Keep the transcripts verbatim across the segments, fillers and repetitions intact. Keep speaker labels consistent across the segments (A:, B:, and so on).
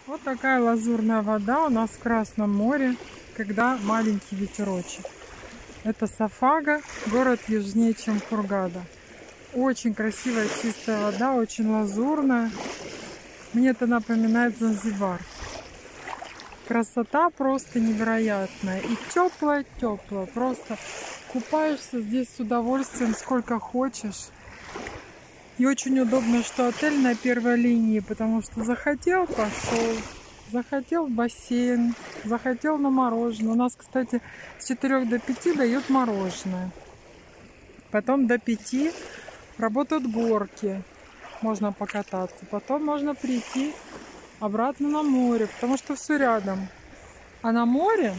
A: Вот такая лазурная вода у нас в Красном море, когда маленький ветерочек. Это Сафага, город южнее, чем Хургада. Очень красивая чистая вода, очень лазурная. Мне это напоминает Занзибар. Красота просто невероятная. И теплая-теплая. Просто купаешься здесь с удовольствием, сколько хочешь. И очень удобно, что отель на первой линии, потому что захотел — пошел, захотел в бассейн, захотел на мороженое. У нас, кстати, с четырёх до пяти дают мороженое. Потом до пяти работают горки, можно покататься. Потом можно прийти обратно на море, потому что все рядом. А на море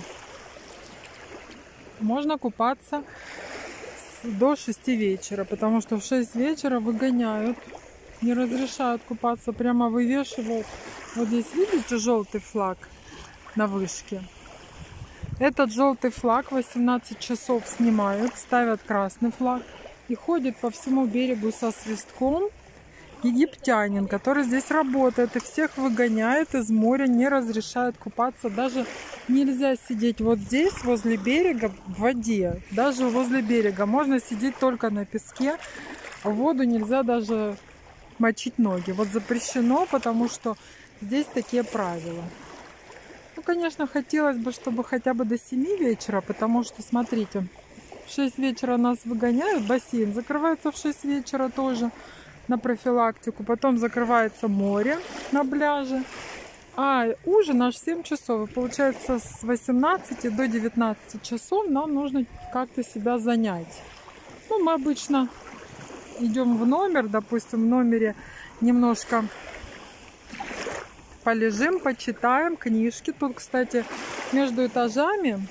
A: можно купаться до шести вечера, потому что в шесть вечера выгоняют, не разрешают купаться, прямо вывешивают. Вот здесь видите желтый флаг на вышке? Этот желтый флаг восемнадцать часов снимают, ставят красный флаг и ходит по всему берегу со свистком египтянин, который здесь работает и всех выгоняет из моря, не разрешает купаться. Даже нельзя сидеть вот здесь, возле берега, в воде. Даже возле берега можно сидеть только на песке. В воду нельзя даже мочить ноги. Вот запрещено, потому что здесь такие правила. Ну, конечно, хотелось бы, чтобы хотя бы до семи вечера, потому что, смотрите, в шесть вечера нас выгоняют, бассейн закрывается в шесть вечера тоже на профилактику, потом закрывается море на пляже, а ужин аж в семь часов. И получается, с восемнадцати до девятнадцати часов нам нужно как-то себя занять. Ну, мы обычно идем в номер, допустим, в номере немножко полежим, почитаем книжки. Тут, кстати, между этажами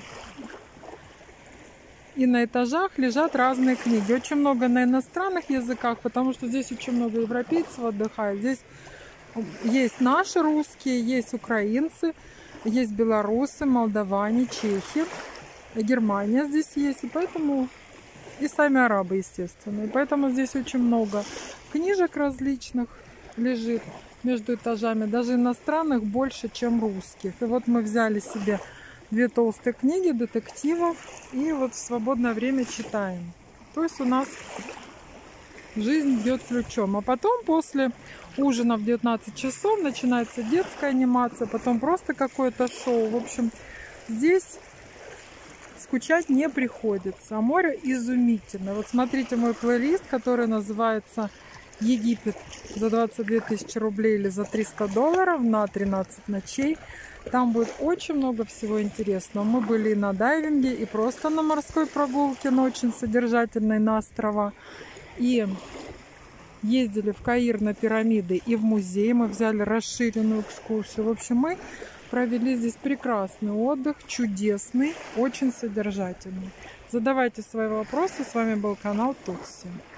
A: и на этажах лежат разные книги. Очень много на иностранных языках, потому что здесь очень много европейцев отдыхает. Здесь есть наши русские, есть украинцы, есть белорусы, молдаване, чехи, Германия здесь есть. И поэтому и сами арабы, естественно. И поэтому здесь очень много книжек различных лежит между этажами. Даже иностранных больше, чем русских. И вот мы взяли себе две толстые книги детективов и вот в свободное время читаем. То есть у нас жизнь бьет ключом. А потом после ужина в девятнадцать часов начинается детская анимация, потом просто какое-то шоу. В общем, здесь скучать не приходится. А море изумительно. Вот смотрите мой плейлист, который называется «Египет» за двадцать две тысячи рублей или за триста долларов на тринадцать ночей. Там будет очень много всего интересного. Мы были и на дайвинге, и просто на морской прогулке, но очень содержательной, на острова. И ездили в Каир на пирамиды и в музей. Мы взяли расширенную экскурсию. В общем, мы провели здесь прекрасный отдых, чудесный, очень содержательный. Задавайте свои вопросы. С вами был канал Тутси.